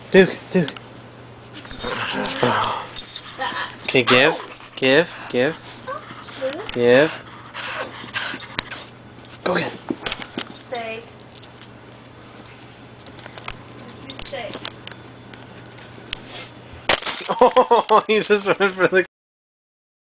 Duke, Duke. Okay, give. Go again. Stay. Stay. Oh, he just went for the